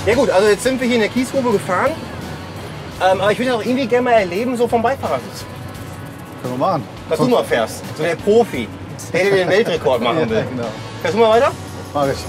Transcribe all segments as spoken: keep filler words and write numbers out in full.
Ja gut, also jetzt sind wir hier in der Kiesgrube gefahren. Ähm, aber ich würde auch irgendwie gerne mal erleben, so vom Beifahrersitz. Können wir machen. Dass du mal fährst. So der Profi, der dir den Weltrekord machen will. Ja, genau. Fährst du mal weiter? Mach ich.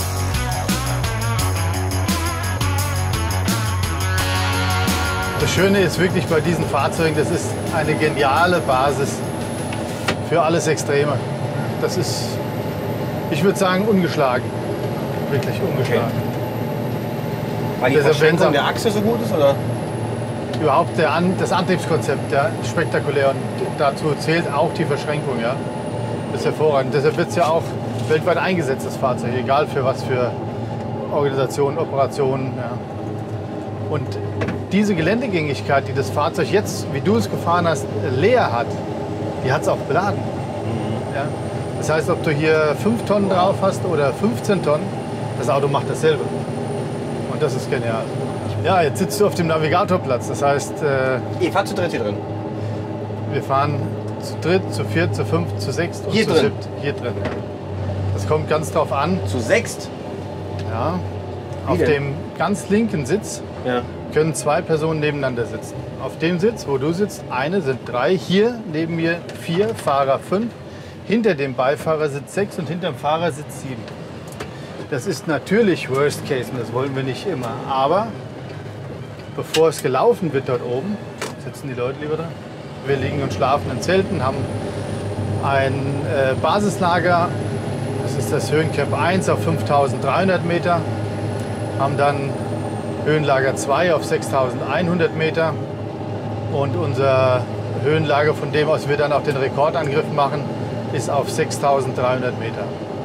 Das Schöne ist wirklich bei diesen Fahrzeugen, das ist eine geniale Basis für alles Extreme. Das ist, ich würde sagen, ungeschlagen. Wirklich ungeschlagen. Weil die Deshalb, Verschränkung wenn's der Achse so gut ist, oder? Überhaupt der An das Antriebskonzept, ja, spektakulär. Und dazu zählt auch die Verschränkung. Ja. Das ist hervorragend. Deshalb wird es ja auch weltweit eingesetzt, das Fahrzeug, egal für was für Organisationen, Operationen. Ja. Und diese Geländegängigkeit, die das Fahrzeug jetzt, wie du es gefahren hast, leer hat, die hat es auch beladen. Mhm. Ja. Das heißt, ob du hier fünf Tonnen drauf hast oder fünfzehn Tonnen, das Auto macht dasselbe. Und das ist genial. Ja, jetzt sitzt du auf dem Navigatorplatz. Das heißt, äh, ihr fahrt zu dritt hier drin? Wir fahren zu dritt, zu viert, zu fünft, zu sechst und hier zu drin. siebt. Hier drin. Ja. Das kommt ganz drauf an. Zu sechst? Ja. Wie Auf denn? dem ganz linken Sitz Ja. können zwei Personen nebeneinander sitzen. Auf dem Sitz, wo du sitzt, eine sind drei. Hier neben mir vier, Fahrer fünf. Hinter dem Beifahrersitz sechs und hinter dem Fahrersitz sieben. Das ist natürlich Worst Case und das wollen wir nicht immer. Aber bevor es gelaufen wird dort oben, sitzen die Leute lieber da. Wir liegen und schlafen in Zelten, haben ein äh, Basislager. Das ist das Höhencamp eins auf fünftausenddreihundert Meter. Haben dann Höhenlager zwei auf sechstausendeinhundert Meter. Und unser Höhenlager, von dem aus wir dann auch den Rekordangriff machen, ist auf sechstausenddreihundert Meter.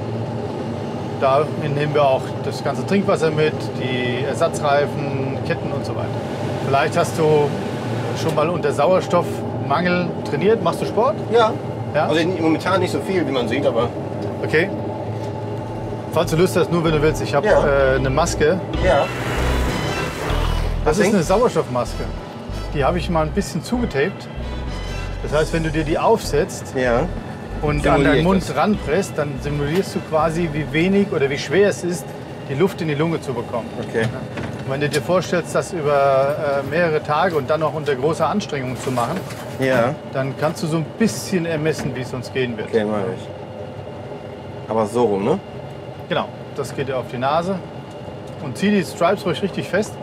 Da nehmen wir auch das ganze Trinkwasser mit, die Ersatzreifen, Ketten und so weiter. Vielleicht hast du schon mal unter Sauerstoffmangel trainiert. Machst du Sport? Ja. Ja? Also momentan nicht so viel, wie man sieht, aber... Okay. Falls du Lust hast, nur wenn du willst. Ich habe Ja. äh, eine Maske. Ja. Das Was ist Ding? eine Sauerstoffmaske. Die habe ich mal ein bisschen zugetaped. Das heißt, wenn du dir die aufsetzt Ja. und Simuliere an deinen ich Mund das. ranpresst, dann simulierst du quasi, wie wenig oder wie schwer es ist, die Luft in die Lunge zu bekommen. Okay. Und wenn du dir vorstellst, das über äh, mehrere Tage und dann noch unter großer Anstrengung zu machen, Ja. dann kannst du so ein bisschen ermessen, wie es uns gehen wird. Okay, mach ich. Aber so rum, ne? Genau, das geht dir auf die Nase und zieh die Stripes ruhig richtig fest.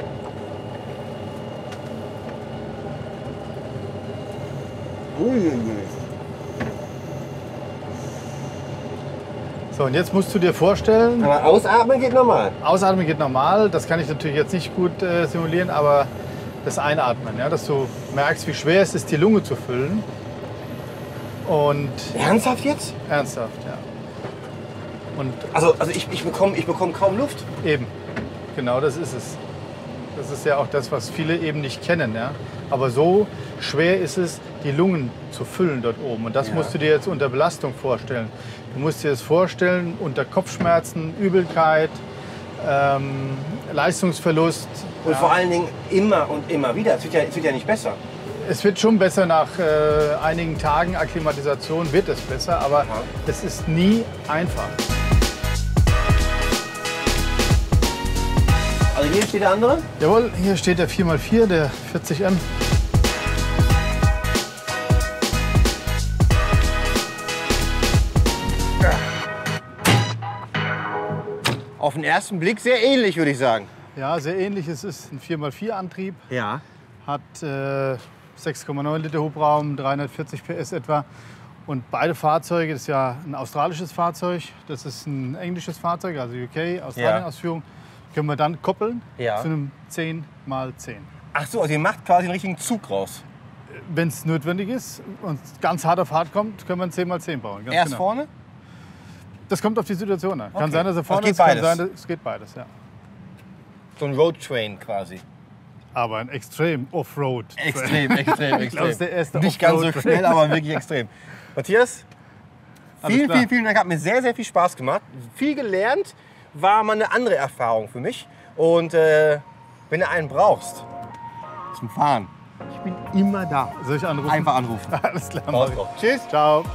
Uiuiui. So, und jetzt musst du dir vorstellen, Aber ausatmen geht normal. Ausatmen geht normal, das kann ich natürlich jetzt nicht gut äh, simulieren, aber das Einatmen, ja, dass du merkst, wie schwer es ist, die Lunge zu füllen. Und Ernsthaft jetzt? ernsthaft, ja. Und Also, also ich, ich bekomme ich bekomm kaum Luft. eben, genau das ist es. Das ist ja auch das, was viele eben nicht kennen. Ja? Aber so schwer ist es, die Lungen zu füllen dort oben. Und das Ja. musst du dir jetzt unter Belastung vorstellen. Du musst dir das vorstellen unter Kopfschmerzen, Übelkeit, ähm, Leistungsverlust. Und ja. vor allen Dingen immer und immer wieder. Es wird ja, es wird ja nicht besser. Es wird schon besser nach äh, einigen Tagen Akklimatisation, wird es besser, aber Ja. es ist nie einfach. Also hier steht der andere. Jawohl, hier steht der vier mal vier, der vierzig M. Auf den ersten Blick sehr ähnlich, würde ich sagen. Ja, sehr ähnlich. Es ist ein vier mal vier Antrieb, Ja. hat äh, sechs Komma neun Liter Hubraum, dreihundertvierzig P S etwa. Und beide Fahrzeuge, das ist ja ein australisches Fahrzeug, das ist ein englisches Fahrzeug, also U K, Australien-Ausführung, können wir dann koppeln Ja. zu einem zehn mal zehn. Ach so, also ihr macht quasi einen richtigen Zug raus. Wenn es notwendig ist und ganz hart auf hart kommt, können wir einen zehn mal zehn bauen. Ganz Erst genau. vorne? Das kommt auf die Situation an. Kann Okay. sein, dass er Das vorne geht ist, kann beides. sein, dass, es geht beides, ja. So ein Roadtrain quasi. Aber ein extrem Offroad. Extrem, extrem, Ich glaube, es ist der erste Nicht ganz so Offroad-Train. schnell, aber wirklich extrem. Matthias, Alles vielen, klar. vielen, vielen Dank. Hat mir sehr, sehr viel Spaß gemacht. Viel gelernt. War mal eine andere Erfahrung für mich. Und äh, wenn du einen brauchst zum Fahren, ich bin immer da. Soll ich anrufen? Einfach anrufen. Alles klar. Raus mach ich. drauf. Tschüss. Ciao.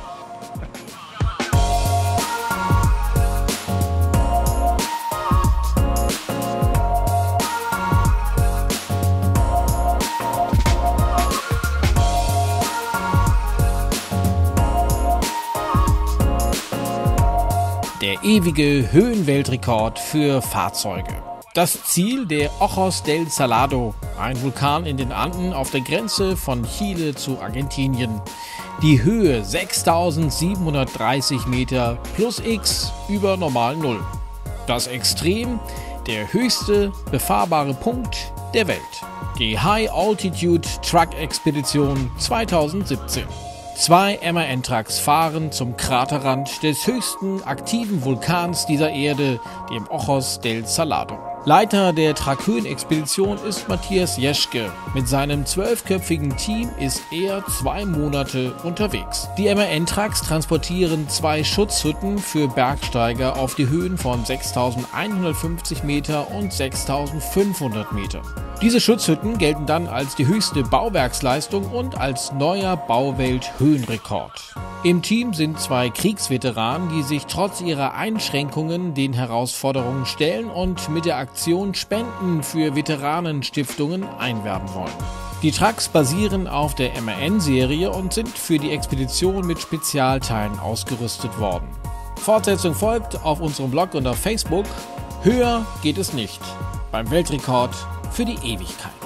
Der ewige Höhenweltrekord für Fahrzeuge. Das Ziel der Ojos del Salado, ein Vulkan in den Anden auf der Grenze von Chile zu Argentinien. Die Höhe sechstausendsiebenhundertdreißig Meter plus X über normal Null. Das Extrem, der höchste befahrbare Punkt der Welt. Die High Altitude Truck Expedition zweitausendsiebzehn. Zwei M A N-Trucks fahren zum Kraterrand des höchsten aktiven Vulkans dieser Erde, dem Ojos del Salado. Leiter der Truck-Höhen-Expedition ist Matthias Jeschke. Mit seinem zwölfköpfigen Team ist er zwei Monate unterwegs. Die M A N-Trucks transportieren zwei Schutzhütten für Bergsteiger auf die Höhen von sechstausendeinhundertfünfzig Meter und sechstausendfünfhundert Meter. Diese Schutzhütten gelten dann als die höchste Bauwerksleistung und als neuer Bauwelt-Höhenrekord. Im Team sind zwei Kriegsveteranen, die sich trotz ihrer Einschränkungen den Herausforderungen stellen und mit der Aktion Spenden für Veteranenstiftungen einwerben wollen. Die Trucks basieren auf der M A N-Serie und sind für die Expedition mit Spezialteilen ausgerüstet worden. Fortsetzung folgt auf unserem Blog und auf Facebook. Höher geht es nicht beim Weltrekord für die Ewigkeit.